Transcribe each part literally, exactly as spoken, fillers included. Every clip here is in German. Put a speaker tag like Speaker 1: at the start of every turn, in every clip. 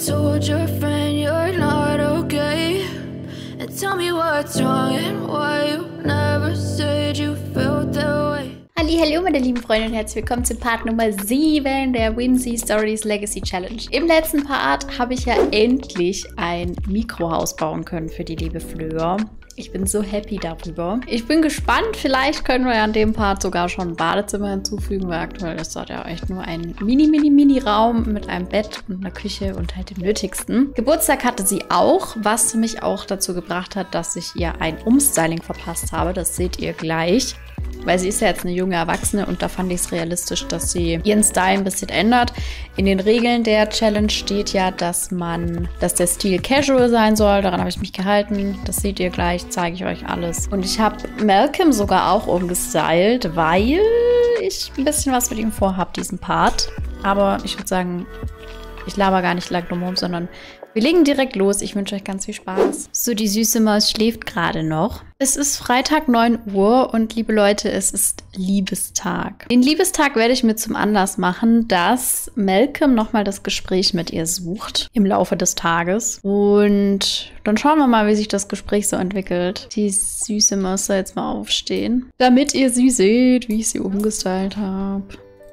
Speaker 1: told your friend you're not okay? And tell me what's wrong and why you never said you felt that way.
Speaker 2: Hallo meine lieben Freunde und herzlich willkommen zu Part Nummer sieben der Whimsy Stories Legacy Challenge. Im letzten Part habe ich ja endlich ein Mikrohaus bauen können für die liebe Fleur. Ich bin so happy darüber. Ich bin gespannt, vielleicht können wir ja an dem Part sogar schon ein Badezimmer hinzufügen, weil aktuell ist dort ja echt nur ein mini, mini, mini Raum mit einem Bett und einer Küche und halt dem Nötigsten. Geburtstag hatte sie auch, was mich auch dazu gebracht hat, dass ich ihr ein Umstyling verpasst habe. Das seht ihr gleich. Weil sie ist ja jetzt eine junge Erwachsene und da fand ich es realistisch, dass sie ihren Style ein bisschen ändert. In den Regeln der Challenge steht ja, dass man, dass der Stil casual sein soll. Daran habe ich mich gehalten. Das seht ihr gleich, zeige ich euch alles. Und ich habe Malcolm sogar auch umgestylt, weil ich ein bisschen was mit ihm vorhabe, diesen Part. Aber ich würde sagen, ich laber gar nicht lang drum herum, sondern wir legen direkt los. Ich wünsche euch ganz viel Spaß. So, die süße Maus schläft gerade noch. Es ist Freitag neun Uhr und liebe Leute, es ist Liebestag. Den Liebestag werde ich mir zum Anlass machen, dass Malcolm nochmal das Gespräch mit ihr sucht im Laufe des Tages. Und dann schauen wir mal, wie sich das Gespräch so entwickelt. Die süße Maus soll jetzt mal aufstehen, damit ihr sie seht, wie ich sie umgestylt habe.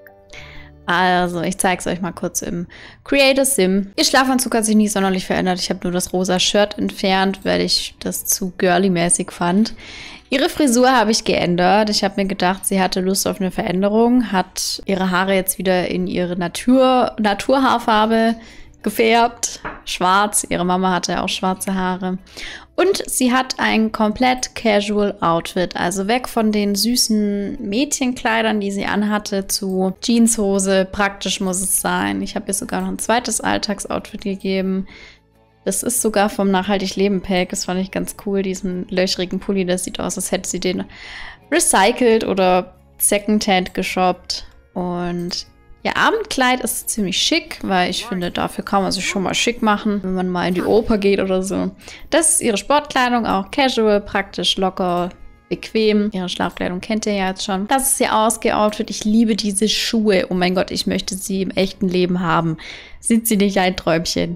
Speaker 2: Also, ich zeige es euch mal kurz im Creator Sim. Ihr Schlafanzug hat sich nicht sonderlich verändert. Ich habe nur das rosa Shirt entfernt, weil ich das zu girly-mäßig fand. Ihre Frisur habe ich geändert. Ich habe mir gedacht, sie hatte Lust auf eine Veränderung, hat ihre Haare jetzt wieder in ihre Natur Naturhaarfarbe gefärbt. Schwarz. Ihre Mama hatte ja auch schwarze Haare. Und sie hat ein komplett casual Outfit. Also weg von den süßen Mädchenkleidern, die sie anhatte, zu Jeanshose. Praktisch muss es sein. Ich habe ihr sogar noch ein zweites Alltagsoutfit gegeben. Das ist sogar vom Nachhaltig Leben Pack. Das fand ich ganz cool. Diesen löchrigen Pulli, das sieht aus, als hätte sie den recycelt oder Secondhand geshoppt. Und ihr Abendkleid ist ziemlich schick, weil ich finde, dafür kann man sich schon mal schick machen, wenn man mal in die Oper geht oder so. Das ist ihre Sportkleidung, auch casual, praktisch, locker, bequem. Ihre Schlafkleidung kennt ihr ja jetzt schon. Das ist ihr Ausgeh-Outfit. Ich liebe diese Schuhe. Oh mein Gott, ich möchte sie im echten Leben haben. Sind sie nicht ein Träumchen?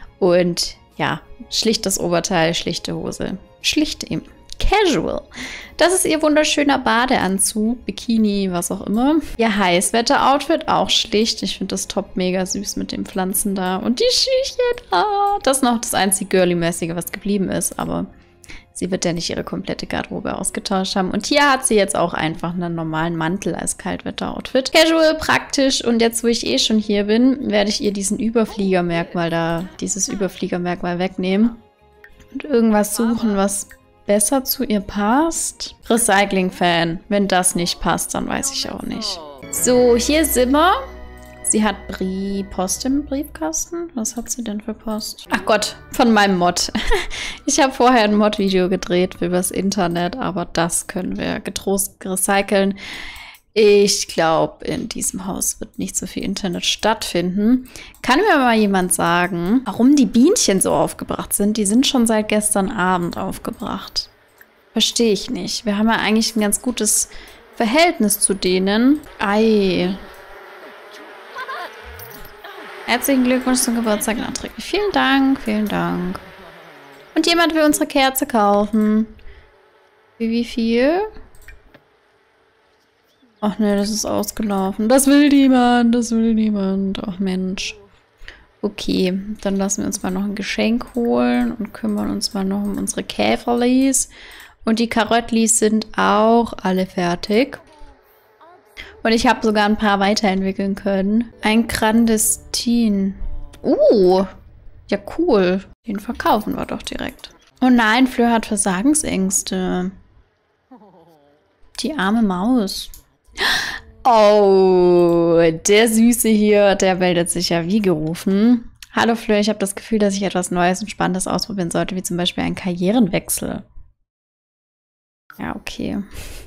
Speaker 2: Und ja, schlichtes Oberteil, schlichte Hose. Schlicht eben. Casual. Das ist ihr wunderschöner Badeanzug, Bikini, was auch immer. Ihr Heißwetter-Outfit, auch schlicht. Ich finde das Top mega süß mit den Pflanzen da. Und die Schüchchen. Ah, das ist noch das einzige Girly-mäßige, was geblieben ist. Aber sie wird ja nicht ihre komplette Garderobe ausgetauscht haben. Und hier hat sie jetzt auch einfach einen normalen Mantel als Kaltwetter-Outfit. Casual, praktisch. Und jetzt, wo ich eh schon hier bin, werde ich ihr diesen Überfliegermerkmal da, dieses Überfliegermerkmal wegnehmen. Und irgendwas suchen, was besser zu ihr passt. Recycling-Fan. Wenn das nicht passt, dann weiß ich auch nicht. So, hier sind wir. Sie hat Brie Post im Briefkasten. Was hat sie denn für Post? Ach Gott, von meinem Mod. Ich habe vorher ein Mod-Video gedreht übers Internet, aber das können wir getrost recyceln. Ich glaube, in diesem Haus wird nicht so viel Internet stattfinden. Kann mir mal jemand sagen, warum die Bienchen so aufgebracht sind? Die sind schon seit gestern Abend aufgebracht. Verstehe ich nicht. Wir haben ja eigentlich ein ganz gutes Verhältnis zu denen. Ei. Herzlichen Glückwunsch zum Geburtstag nachträglich. Vielen Dank, vielen Dank. Und jemand will unsere Kerze kaufen. Wie, wie viel? Ach ne, das ist ausgelaufen. Das will niemand, das will niemand. Ach Mensch. Okay, dann lassen wir uns mal noch ein Geschenk holen und kümmern uns mal noch um unsere Käferlis. Und die Karöttlis sind auch alle fertig. Und ich habe sogar ein paar weiterentwickeln können. Ein Clandestin. Uh, ja cool. Den verkaufen wir doch direkt. Oh nein, Fleur hat Versagensängste. Die arme Maus. Oh, der Süße hier, der meldet sich ja wie gerufen. Hallo Fleur, ich habe das Gefühl, dass ich etwas Neues und Spannendes ausprobieren sollte, wie zum Beispiel einen Karrierenwechsel. Ja, okay.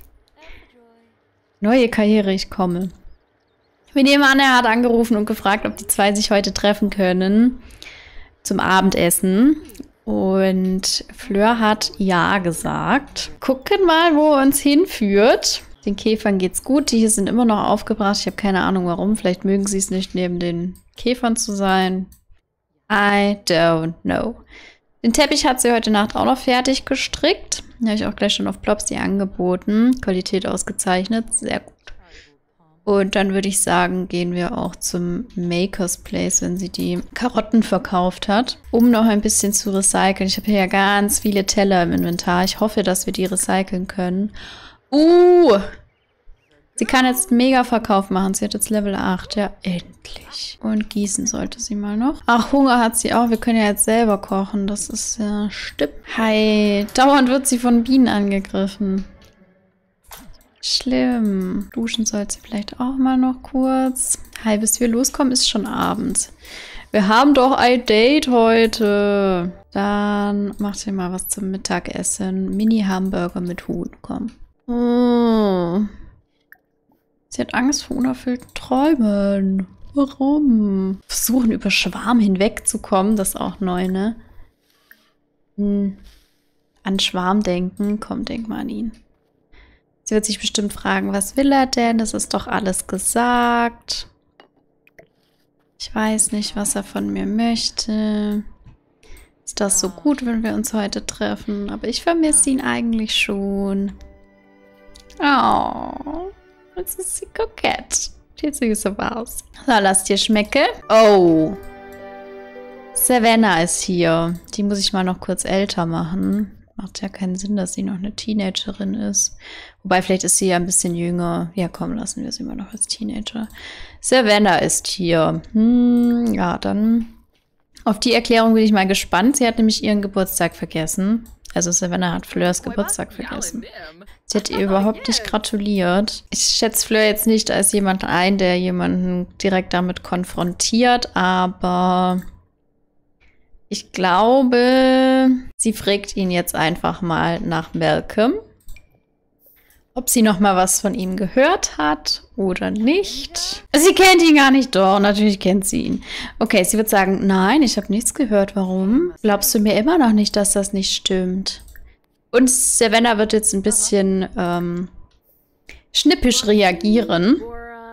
Speaker 2: Neue Karriere, ich komme. Wir nehmen an, er hat angerufen und gefragt, ob die zwei sich heute treffen können zum Abendessen. Und Fleur hat ja gesagt. Gucken mal, wo er uns hinführt. Den Käfern geht's gut. Die hier sind immer noch aufgebracht. Ich habe keine Ahnung warum. Vielleicht mögen sie es nicht, neben den Käfern zu sein. I don't know. Den Teppich hat sie heute Nacht auch noch fertig gestrickt. Den habe ich auch gleich schon auf Plopsy angeboten. Qualität ausgezeichnet. Sehr gut. Und dann würde ich sagen, gehen wir auch zum Maker's Place, wenn sie die Karotten verkauft hat, um noch ein bisschen zu recyceln. Ich habe hier ja ganz viele Teller im Inventar. Ich hoffe, dass wir die recyceln können. Uh! Sie kann jetzt mega Verkauf machen. Sie hat jetzt Level acht. Ja, endlich. Und gießen sollte sie mal noch. Ach, Hunger hat sie auch. Wir können ja jetzt selber kochen. Das ist ja stimmt. Hi. Dauernd wird sie von Bienen angegriffen. Schlimm. Duschen sollte sie vielleicht auch mal noch kurz. Hi, bis wir loskommen, ist schon Abend. Wir haben doch ein Date heute. Dann macht ihr mal was zum Mittagessen. Mini-Hamburger mit Huhn. Komm. Oh. Sie hat Angst vor unerfüllten Träumen. Warum? Versuchen, über Schwarm hinwegzukommen. Das ist auch neu, ne? Hm. An Schwarm denken. Komm, denk mal an ihn. Sie wird sich bestimmt fragen, was will er denn? Das ist doch alles gesagt. Ich weiß nicht, was er von mir möchte. Ist das so gut, wenn wir uns heute treffen? Aber ich vermisse ihn eigentlich schon. Oh, jetzt ist sie kokett. Sieht süß aus. So, lass dir schmecken. Oh. Savannah ist hier. Die muss ich mal noch kurz älter machen. Macht ja keinen Sinn, dass sie noch eine Teenagerin ist. Wobei, vielleicht ist sie ja ein bisschen jünger. Ja, komm, lassen wir sie mal noch als Teenager. Savannah ist hier. Hm, ja, dann auf die Erklärung bin ich mal gespannt. Sie hat nämlich ihren Geburtstag vergessen. Also Savannah hat Fleurs Geburtstag vergessen. Sie hat ihr überhaupt nicht gratuliert. Ich schätze Fleur jetzt nicht als jemand ein, der jemanden direkt damit konfrontiert, aber ich glaube, sie fragt ihn jetzt einfach mal nach Malcolm, ob sie noch mal was von ihm gehört hat oder nicht. Sie kennt ihn gar nicht. Doch, natürlich kennt sie ihn. Okay, sie wird sagen, nein, ich habe nichts gehört. Warum? Glaubst du mir immer noch nicht, dass das nicht stimmt? Und Savannah wird jetzt ein bisschen ähm, schnippisch reagieren.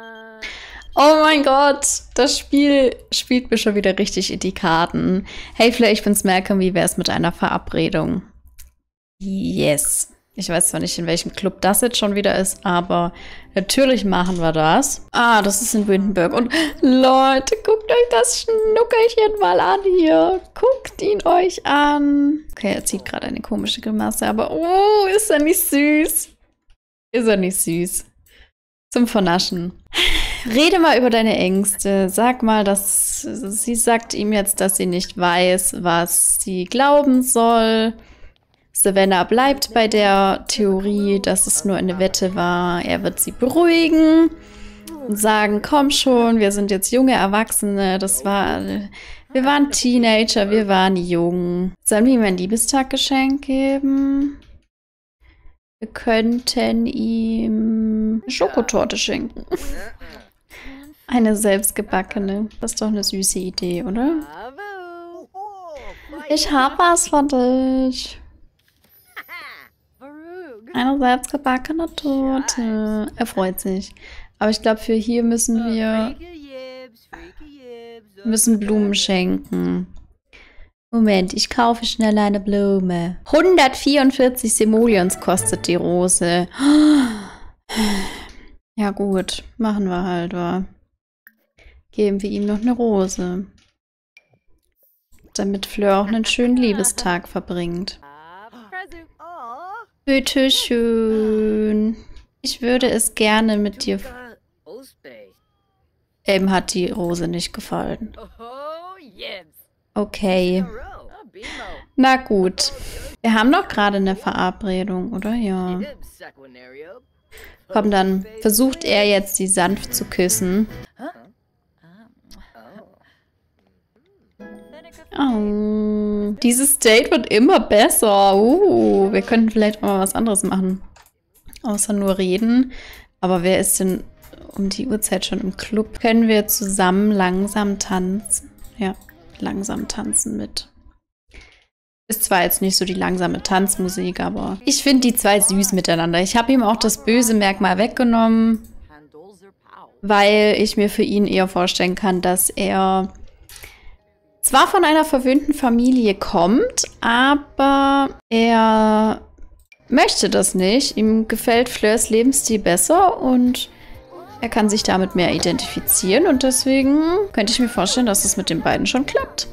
Speaker 2: Oh mein Gott, das Spiel spielt mir schon wieder richtig in die Karten. Hey, Fleur, ich bin's Malcolm, wie wär's mit einer Verabredung? Yes. Ich weiß zwar nicht, in welchem Club das jetzt schon wieder ist, aber natürlich machen wir das. Ah, das ist in Windenburg. Und Leute, guckt euch das Schnuckelchen mal an hier. Guckt ihn euch an. Okay, er zieht gerade eine komische Grimasse, aber oh, ist er nicht süß? Ist er nicht süß? Zum Vernaschen. Rede mal über deine Ängste. Sag mal, dass sie sagt ihm jetzt, dass sie nicht weiß, was sie glauben soll. Savannah bleibt bei der Theorie, dass es nur eine Wette war. Er wird sie beruhigen und sagen, komm schon, wir sind jetzt junge Erwachsene. Das war, wir waren Teenager, wir waren jung. Sollen wir ihm ein Liebestaggeschenk geben? Wir könnten ihm eine Schokotorte schenken. Eine selbstgebackene. Das ist doch eine süße Idee, oder? Ich hab was für dich. Eine selbstgebackene Torte. Er freut sich. Aber ich glaube, für hier müssen wir müssen Blumen schenken. Moment, ich kaufe schnell eine Blume. hundertvierundvierzig Simoleons kostet die Rose. Ja gut, machen wir halt, wa? Geben wir ihm noch eine Rose. Damit Fleur auch einen schönen Liebestag verbringt. Bitteschön. Ich würde es gerne mit dir... Eben hat die Rose nicht gefallen. Okay. Na gut. Wir haben doch gerade eine Verabredung, oder? Ja. Komm, dann versucht er jetzt, sie sanft zu küssen. Oh, dieses Date wird immer besser. Uh, wir könnten vielleicht auch mal was anderes machen. Außer nur reden. Aber wer ist denn um die Uhrzeit schon im Club? Können wir zusammen langsam tanzen? Ja, langsam tanzen mit. Ist zwar jetzt nicht so die langsame Tanzmusik, aber ich finde die zwei süß miteinander. Ich habe ihm auch das böse Merkmal weggenommen, weil ich mir für ihn eher vorstellen kann, dass er zwar von einer verwöhnten Familie kommt, aber er möchte das nicht. Ihm gefällt Fleurs Lebensstil besser und er kann sich damit mehr identifizieren. Und deswegen könnte ich mir vorstellen, dass es mit den beiden schon klappt.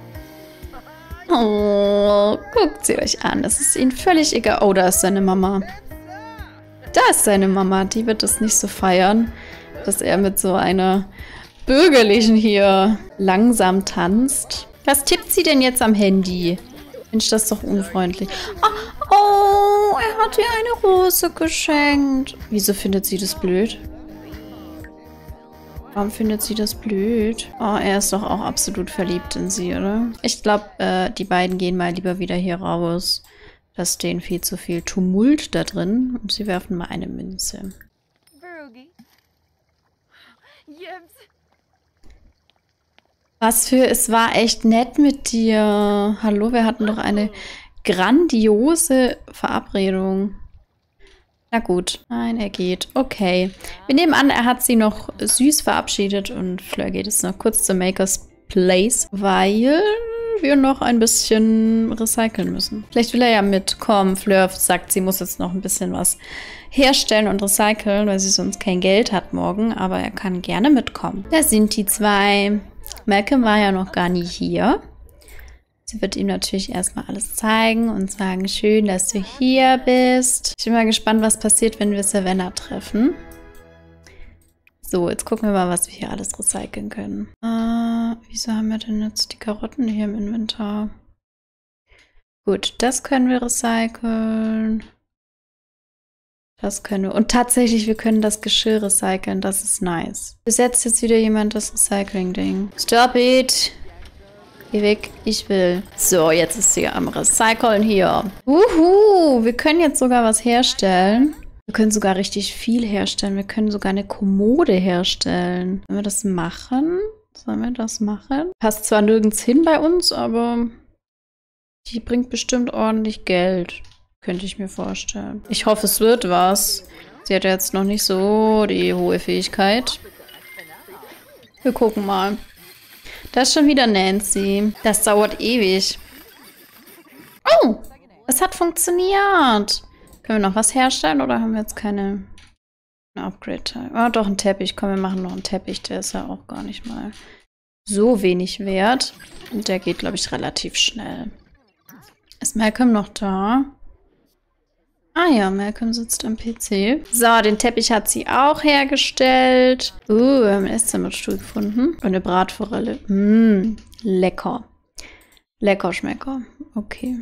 Speaker 2: Oh, guckt sie euch an. Es ist ihnen völlig egal. Oh, da ist seine Mama. Da ist seine Mama. Die wird es nicht so feiern, dass er mit so einer Bürgerlichen hier langsam tanzt. Was tippt sie denn jetzt am Handy? Mensch, das ist doch unfreundlich. Oh, oh, er hat ihr eine Rose geschenkt. Wieso findet sie das blöd? Warum findet sie das blöd? Oh, er ist doch auch absolut verliebt in sie, oder? Ich glaube, äh, die beiden gehen mal lieber wieder hier raus. Da ist denen viel zu viel Tumult da drin. Und sie werfen mal eine Münze. Was für, es war echt nett mit dir. Hallo, wir hatten doch eine grandiose Verabredung. Na gut. Nein, er geht. Okay. Wir nehmen an, er hat sie noch süß verabschiedet und Fleur geht jetzt noch kurz zu Makers Place, weil wir noch ein bisschen recyceln müssen. Vielleicht will er ja mitkommen. Fleur sagt, sie muss jetzt noch ein bisschen was herstellen und recyceln, weil sie sonst kein Geld hat morgen, aber er kann gerne mitkommen. Da sind die zwei. Malcolm war ja noch gar nie hier. Sie wird ihm natürlich erstmal alles zeigen und sagen, schön, dass du hier bist. Ich bin mal gespannt, was passiert, wenn wir Savannah treffen. So, jetzt gucken wir mal, was wir hier alles recyceln können. Äh, wieso haben wir denn jetzt die Karotten hier im Inventar? Gut, das können wir recyceln. Das können wir. Und tatsächlich, wir können das Geschirr recyceln. Das ist nice. Besetzt jetzt wieder jemand das Recycling-Ding. Stop it! Geh weg, ich will. So, jetzt ist sie am Recyceln hier. Uhu, wir können jetzt sogar was herstellen. Wir können sogar richtig viel herstellen. Wir können sogar eine Kommode herstellen. Sollen wir das machen? Sollen wir das machen? Passt zwar nirgends hin bei uns, aber die bringt bestimmt ordentlich Geld. Könnte ich mir vorstellen. Ich hoffe, es wird was. Sie hat jetzt noch nicht so die hohe Fähigkeit. Wir gucken mal. Da ist schon wieder Nancy. Das dauert ewig. Oh, es hat funktioniert. Können wir noch was herstellen oder haben wir jetzt keine Upgrade-Teil? Oh, doch, ein Teppich. Komm, wir machen noch einen Teppich. Der ist ja auch gar nicht mal so wenig wert. Und der geht, glaube ich, relativ schnell. Ist Malcolm noch da? Ah ja, Malcolm sitzt am P C. So, den Teppich hat sie auch hergestellt. Uh, wir haben einen Esszimmerstuhl gefunden. Und eine Bratforelle. Mmm, lecker. Lecker Schmecker. Okay.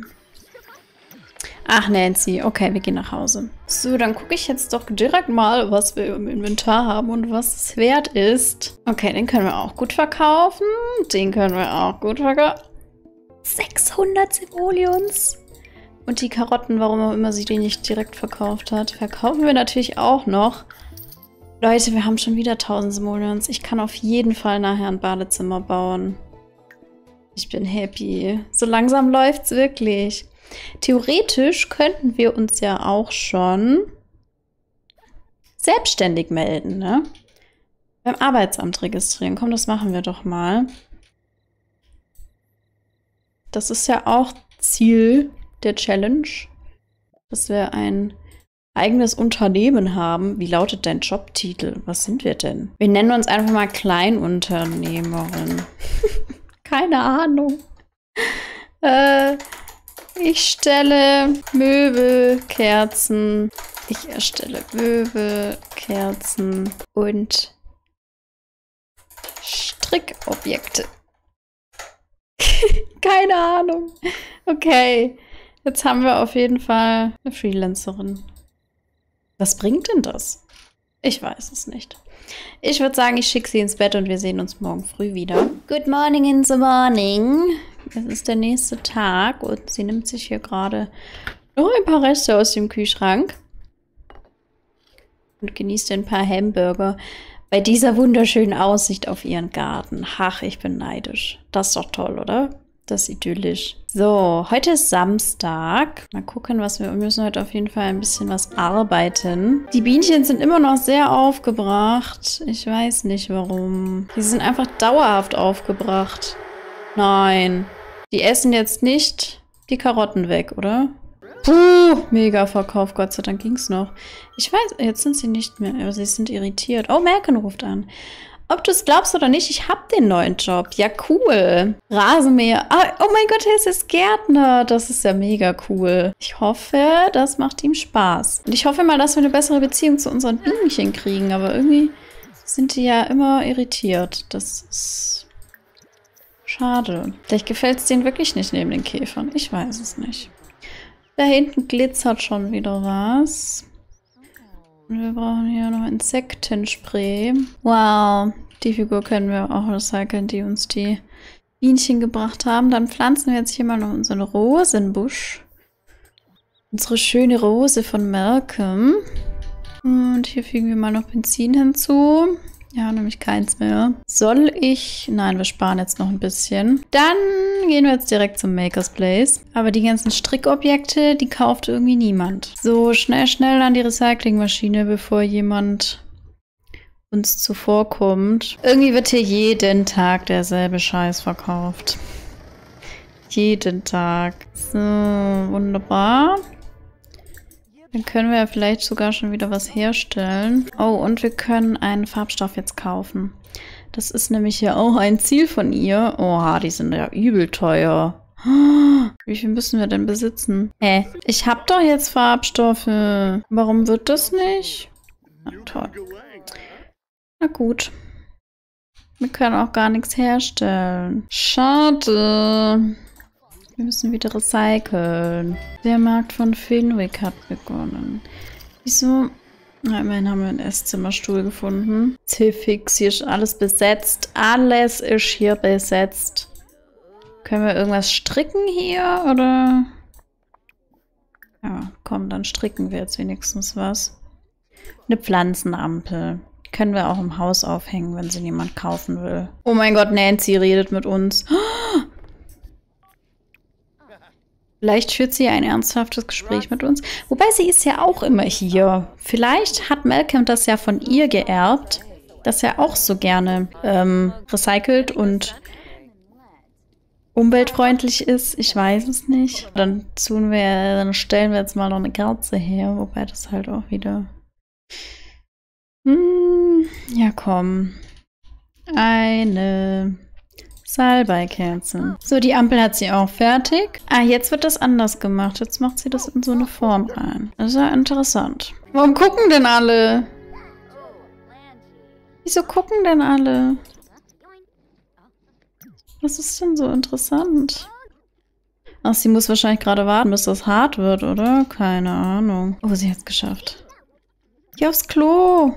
Speaker 2: Ach, Nancy. Okay, wir gehen nach Hause. So, dann gucke ich jetzt doch direkt mal, was wir im Inventar haben und was es wert ist. Okay, den können wir auch gut verkaufen. Den können wir auch gut verkaufen. sechshundert Simoleons. Und die Karotten, warum auch immer sie die nicht direkt verkauft hat, verkaufen wir natürlich auch noch. Leute, wir haben schon wieder tausend Simoleons. Ich kann auf jeden Fall nachher ein Badezimmer bauen. Ich bin happy. So langsam läuft's wirklich. Theoretisch könnten wir uns ja auch schon selbstständig melden, ne? Beim Arbeitsamt registrieren. Komm, das machen wir doch mal. Das ist ja auch Ziel der Challenge, dass wir ein eigenes Unternehmen haben. Wie lautet dein Jobtitel? Was sind wir denn? Wir nennen uns einfach mal Kleinunternehmerin. Keine Ahnung. Äh, ich stelle Möbel, Kerzen. Ich erstelle Möbel, Kerzen und Strickobjekte. Keine Ahnung. Okay. Jetzt haben wir auf jeden Fall eine Freelancerin. Was bringt denn das? Ich weiß es nicht. Ich würde sagen, ich schicke sie ins Bett und wir sehen uns morgen früh wieder. Good morning in the morning. Es ist der nächste Tag und sie nimmt sich hier gerade noch ein paar Reste aus dem Kühlschrank und genießt ein paar Hamburger bei dieser wunderschönen Aussicht auf ihren Garten. Ach, ich bin neidisch. Das ist doch toll, oder? Das ist idyllisch. So, heute ist Samstag. Mal gucken, was wir... Wir müssen heute auf jeden Fall ein bisschen was arbeiten. Die Bienchen sind immer noch sehr aufgebracht. Ich weiß nicht, warum. Die sind einfach dauerhaft aufgebracht. Nein. Die essen jetzt nicht die Karotten weg, oder? Puh, mega Verkauf, Gott sei Dank ging's noch. Ich weiß, jetzt sind sie nicht mehr, aber sie sind irritiert. Oh, Malcolm ruft an. Ob du es glaubst oder nicht, ich hab den neuen Job. Ja, cool. Rasenmäher. Ah, oh mein Gott, er ist Gärtner. Das ist ja mega cool. Ich hoffe, das macht ihm Spaß. Und ich hoffe mal, dass wir eine bessere Beziehung zu unseren Bienchen kriegen. Aber irgendwie sind die ja immer irritiert. Das ist schade. Vielleicht gefällt es denen wirklich nicht neben den Käfern. Ich weiß es nicht. Da hinten glitzert schon wieder was. Und wir brauchen hier noch Insektenspray. Wow, die Figur können wir auch recyceln, die uns die Bienchen gebracht haben. Dann pflanzen wir jetzt hier mal noch unseren Rosenbusch. Unsere schöne Rose von Malcolm. Und hier fügen wir mal noch Benzin hinzu. Ja, nämlich keins mehr. Soll ich... Nein, wir sparen jetzt noch ein bisschen. Dann gehen wir jetzt direkt zum Maker's Place. Aber die ganzen Strickobjekte, die kauft irgendwie niemand. So, schnell, schnell an die Recyclingmaschine, bevor jemand uns zuvorkommt. Irgendwie wird hier jeden Tag derselbe Scheiß verkauft. Jeden Tag. So, wunderbar. Dann können wir ja vielleicht sogar schon wieder was herstellen. Oh, und wir können einen Farbstoff jetzt kaufen. Das ist nämlich ja auch ein Ziel von ihr. Oha, die sind ja übel teuer. Wie viel müssen wir denn besitzen? Hä? Ich hab doch jetzt Farbstoffe. Warum wird das nicht? Na toll. Na gut. Wir können auch gar nichts herstellen. Schade. Wir müssen wieder recyceln. Der Markt von Fenwick hat begonnen. Wieso? Na, immerhin haben wir einen Esszimmerstuhl gefunden. C-Fix, hier ist alles besetzt. Alles ist hier besetzt. Können wir irgendwas stricken hier, oder? Ja, komm, dann stricken wir jetzt wenigstens was. Eine Pflanzenampel. Können wir auch im Haus aufhängen, wenn sie niemand kaufen will. Oh mein Gott, Nancy redet mit uns. Vielleicht führt sie ein ernsthaftes Gespräch mit uns. Wobei, sie ist ja auch immer hier. Vielleicht hat Malcolm das ja von ihr geerbt, dass er auch so gerne ähm, recycelt und umweltfreundlich ist. Ich weiß es nicht. Dann tun wir, dann stellen wir jetzt mal noch eine Kerze her, wobei das halt auch wieder... Hm, ja, komm. Eine... Salbeikerze. So, die Ampel hat sie auch fertig. Ah, jetzt wird das anders gemacht. Jetzt macht sie das in so eine Form rein. Das ist ja interessant. Warum gucken denn alle? Wieso gucken denn alle? Was ist denn so interessant? Ach, sie muss wahrscheinlich gerade warten, bis das hart wird, oder? Keine Ahnung. Oh, sie hat es geschafft. Geh aufs Klo.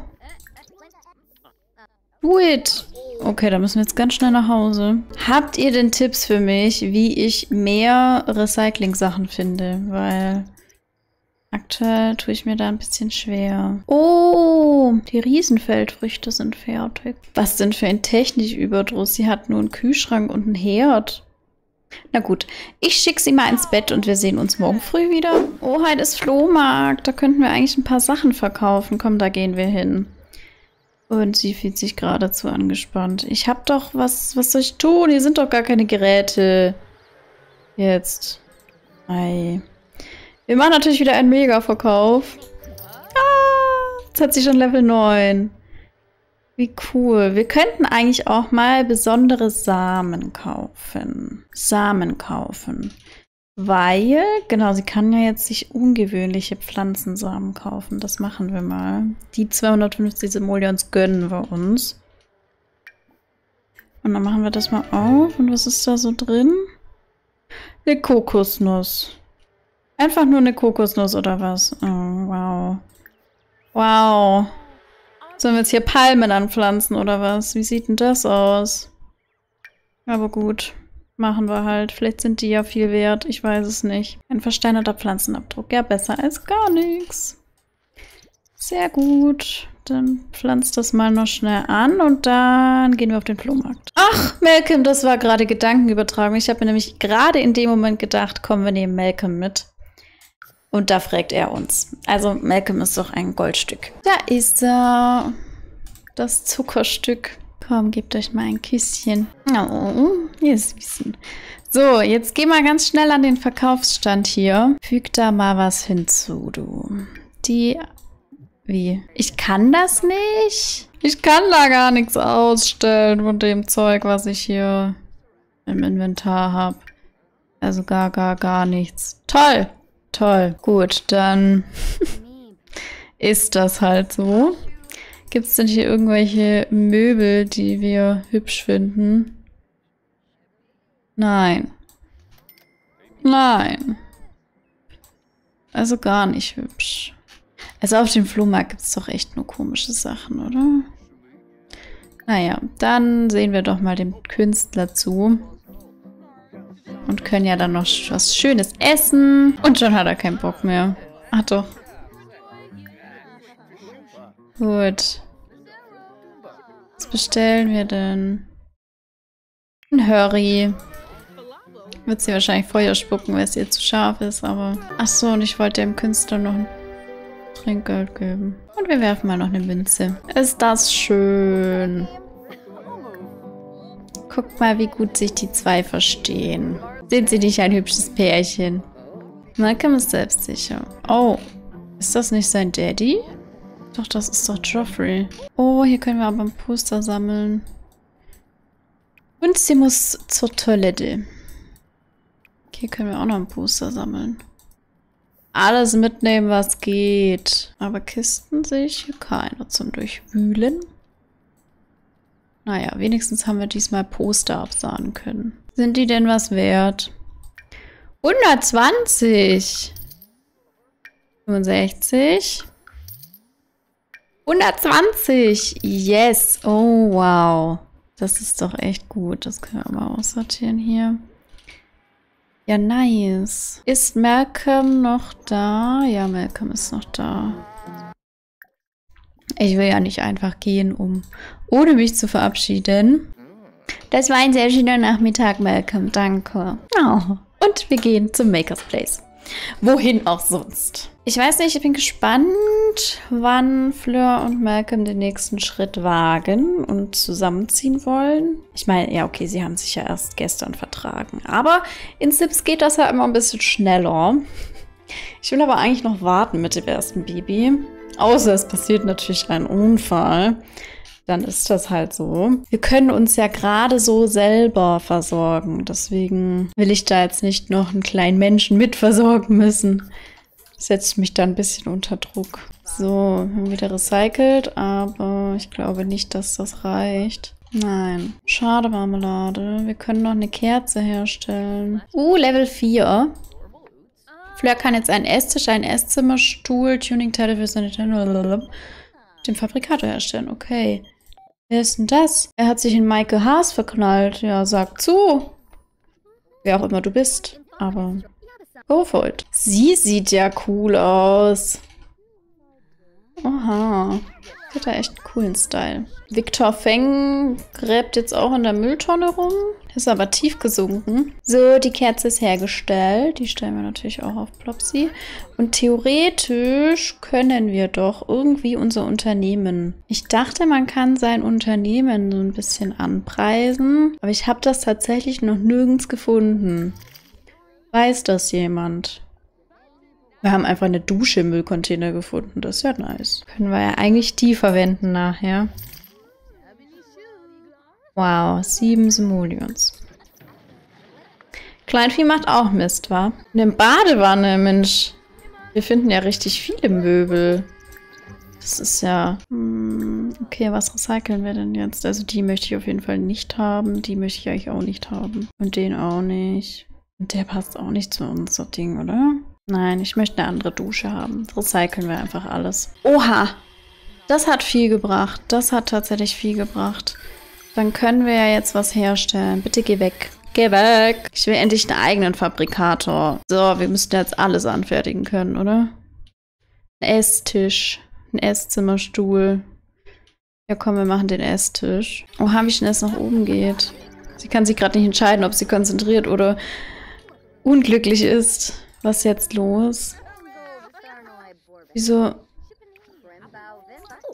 Speaker 2: Do it. Okay, dann müssen wir jetzt ganz schnell nach Hause. Habt ihr denn Tipps für mich, wie ich mehr Recycling-Sachen finde? Weil aktuell tue ich mir da ein bisschen schwer. Oh, die Riesenfeldfrüchte sind fertig. Was denn für ein Techniküberdruss? Sie hat nur einen Kühlschrank und einen Herd. Na gut, ich schicke sie mal ins Bett und wir sehen uns morgen früh wieder. Oh, heute ist Flohmarkt. Da könnten wir eigentlich ein paar Sachen verkaufen. Komm, da gehen wir hin. Und sie fühlt sich geradezu angespannt. Ich hab doch was, was soll ich tun? Hier sind doch gar keine Geräte. Jetzt. Ei. Wir machen natürlich wieder einen Mega-Verkauf. Ah, jetzt hat sie schon Level neun. Wie cool. Wir könnten eigentlich auch mal besondere Samen kaufen. Samen kaufen. Weil, genau, sie kann ja jetzt sich ungewöhnliche Pflanzensamen kaufen. Das machen wir mal. Die zweihundertfünfzig Simoleons gönnen wir uns. Und dann machen wir das mal auf. Und was ist da so drin? Eine Kokosnuss. Einfach nur eine Kokosnuss oder was? Oh, wow. Wow. Sollen wir jetzt hier Palmen anpflanzen oder was? Wie sieht denn das aus? Aber gut. Machen wir halt. Vielleicht sind die ja viel wert. Ich weiß es nicht. Ein versteinerter Pflanzenabdruck. Ja, besser als gar nichts. Sehr gut. Dann pflanzt das mal noch schnell an und dann gehen wir auf den Flohmarkt. Ach, Malcolm, das war gerade Gedankenübertragung. Ich habe mir nämlich gerade in dem Moment gedacht, komm, wir nehmen Malcolm mit. Und da fragt er uns. Also, Malcolm ist doch ein Goldstück. Da ist er. Das Zuckerstück. Komm, gebt euch mal ein Küsschen. Oh, ihr Süßen. So, jetzt geh mal ganz schnell an den Verkaufsstand hier. Füg da mal was hinzu, du. Die... Wie? Ich kann das nicht? Ich kann da gar nichts ausstellen von dem Zeug, was ich hier im Inventar habe. Also gar, gar, gar nichts. Toll! Toll. Gut, dann ist das halt so. Gibt es denn hier irgendwelche Möbel, die wir hübsch finden? Nein. Nein. Also gar nicht hübsch. Also auf dem Flohmarkt gibt es doch echt nur komische Sachen, oder? Naja, dann sehen wir doch mal dem Künstler zu. Und können ja dann noch was Schönes essen. Und schon hat er keinen Bock mehr. Ach doch. Gut. Was bestellen wir denn? Ein Hurry. Wird sie wahrscheinlich Feuer spucken, weil es ihr zu scharf ist, aber... Ach so, und ich wollte dem Künstler noch ein Trinkgeld geben. Und wir werfen mal noch eine Münze. Ist das schön. Guckt mal, wie gut sich die zwei verstehen. Sind sie nicht ein hübsches Pärchen? Malcolm ist selbstsicher. Oh, ist das nicht sein Daddy? Doch, das ist doch Joffrey. Oh, hier können wir aber ein Poster sammeln. Und sie muss zur Toilette. Hier können wir auch noch ein Poster sammeln. Alles mitnehmen, was geht. Aber Kisten sehe ich hier keine zum Durchwühlen. Naja, wenigstens haben wir diesmal Poster absahnen können. Sind die denn was wert? hundertzwanzig. fünfundsechzig. hundertzwanzig. Yes. Oh, wow. Das ist doch echt gut. Das können wir mal aussortieren hier. Ja, nice. Ist Malcolm noch da? Ja, Malcolm ist noch da. Ich will ja nicht einfach gehen, um ohne mich zu verabschieden. Das war ein sehr schöner Nachmittag, Malcolm. Danke. Oh. Und wir gehen zum Maker's Place. Wohin auch sonst. Ich weiß nicht, ich bin gespannt, wann Fleur und Malcolm den nächsten Schritt wagen und zusammenziehen wollen. Ich meine, ja okay, sie haben sich ja erst gestern vertragen. Aber in Sims geht das ja immer ein bisschen schneller. Ich will aber eigentlich noch warten mit dem ersten Baby. Außer es passiert natürlich ein Unfall. Dann ist das halt so. Wir können uns ja gerade so selber versorgen. Deswegen will ich da jetzt nicht noch einen kleinen Menschen mitversorgen müssen. Das setzt mich da ein bisschen unter Druck. So, wir haben wieder recycelt, aber ich glaube nicht, dass das reicht. Nein. Schade, Marmelade. Wir können noch eine Kerze herstellen. Uh, Level vier. Fleur kann jetzt einen Esstisch, einen Esszimmerstuhl, Tuningteile für seine den Fabrikator herstellen. Okay. Wer ist denn das? Er hat sich in Maike Haas verknallt. Ja, sag zu. Wer auch immer du bist. Aber go for it. Sie sieht ja cool aus. Oha. Hat er echt einen coolen Style. Victor Feng gräbt jetzt auch in der Mülltonne rum. Ist aber tief gesunken. So, die Kerze ist hergestellt. Die stellen wir natürlich auch auf Plopsy. Und theoretisch können wir doch irgendwie unser Unternehmen. Ich dachte, man kann sein Unternehmen so ein bisschen anpreisen. Aber ich habe das tatsächlich noch nirgends gefunden. Weiß das jemand? Wir haben einfach eine Dusche im Müllcontainer gefunden. Das ist ja nice. Können wir ja eigentlich die verwenden nachher. Wow, sieben Simoleons. Kleinvieh macht auch Mist, wa? Eine Badewanne, Mensch. Wir finden ja richtig viele Möbel. Das ist ja... Hm, okay, was recyceln wir denn jetzt? Also die möchte ich auf jeden Fall nicht haben. Die möchte ich eigentlich auch nicht haben. Und den auch nicht. Und der passt auch nicht zu uns, so Ding, oder? Nein, ich möchte eine andere Dusche haben. Recyceln wir einfach alles. Oha! Das hat viel gebracht. Das hat tatsächlich viel gebracht. Dann können wir ja jetzt was herstellen. Bitte geh weg. Geh weg! Ich will endlich einen eigenen Fabrikator. So, wir müssen jetzt alles anfertigen können, oder? Ein Esstisch. Ein Esszimmerstuhl. Ja komm, wir machen den Esstisch. Oh, wie schnell es nach oben geht. Sie kann sich gerade nicht entscheiden, ob sie konzentriert oder unglücklich ist. Was ist jetzt los? Wieso?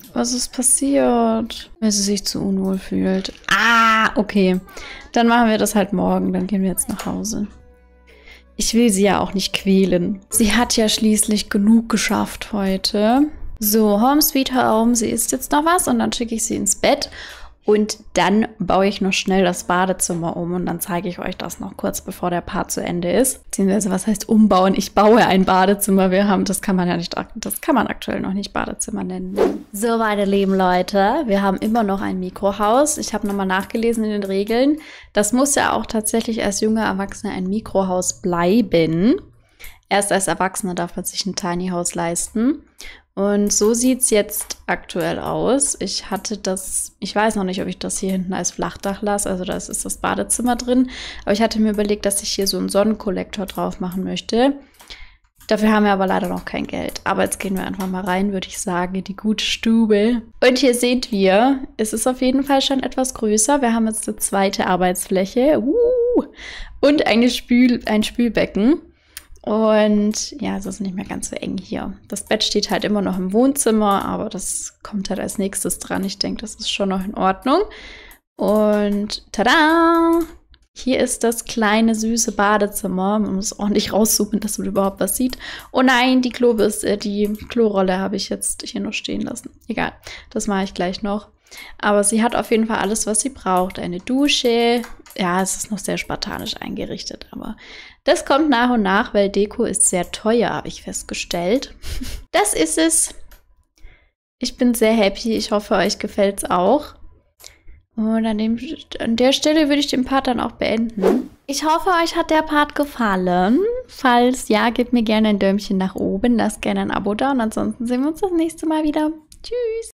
Speaker 2: Was ist passiert? Weil sie sich zu unwohl fühlt. Ah, okay. Dann machen wir das halt morgen. Dann gehen wir jetzt nach Hause. Ich will sie ja auch nicht quälen. Sie hat ja schließlich genug geschafft heute. So, Home Sweet Home. Sie isst jetzt noch was und dann schicke ich sie ins Bett. Und dann baue ich noch schnell das Badezimmer um und dann zeige ich euch das noch kurz, bevor der Part zu Ende ist. Beziehungsweise, was heißt umbauen? Ich baue ein Badezimmer. Wir haben, das kann man ja nicht, das kann man aktuell noch nicht Badezimmer nennen. So, meine lieben Leute, wir haben immer noch ein Mikrohaus. Ich habe nochmal nachgelesen in den Regeln. Das muss ja auch tatsächlich als junger Erwachsener ein Mikrohaus bleiben. Erst als Erwachsener darf man sich ein Tiny House leisten. Und so sieht es jetzt aktuell aus. Ich hatte das, ich weiß noch nicht, ob ich das hier hinten als Flachdach lasse, also da ist das Badezimmer drin. Aber ich hatte mir überlegt, dass ich hier so einen Sonnenkollektor drauf machen möchte. Dafür haben wir aber leider noch kein Geld. Aber jetzt gehen wir einfach mal rein, würde ich sagen, in die gute Stube. Und hier seht ihr, es ist auf jeden Fall schon etwas größer. Wir haben jetzt eine zweite Arbeitsfläche. Uh, und eine Spül, ein Spülbecken. Und ja, es ist nicht mehr ganz so eng hier. Das Bett steht halt immer noch im Wohnzimmer, aber das kommt halt als nächstes dran. Ich denke, das ist schon noch in Ordnung. Und tada! Hier ist das kleine, süße Badezimmer. Man muss ordentlich rauszoomen, dass man überhaupt was sieht. Oh nein, die Klobürste, die Klorolle habe ich jetzt hier noch stehen lassen. Egal, das mache ich gleich noch. Aber sie hat auf jeden Fall alles, was sie braucht. Eine Dusche. Ja, es ist noch sehr spartanisch eingerichtet, aber das kommt nach und nach, weil Deko ist sehr teuer, habe ich festgestellt. Das ist es. Ich bin sehr happy. Ich hoffe, euch gefällt es auch. Und an, dem, an der Stelle würde ich den Part dann auch beenden. Ich hoffe, euch hat der Part gefallen. Falls ja, gebt mir gerne ein Däumchen nach oben. Lasst gerne ein Abo da und ansonsten sehen wir uns das nächste Mal wieder. Tschüss.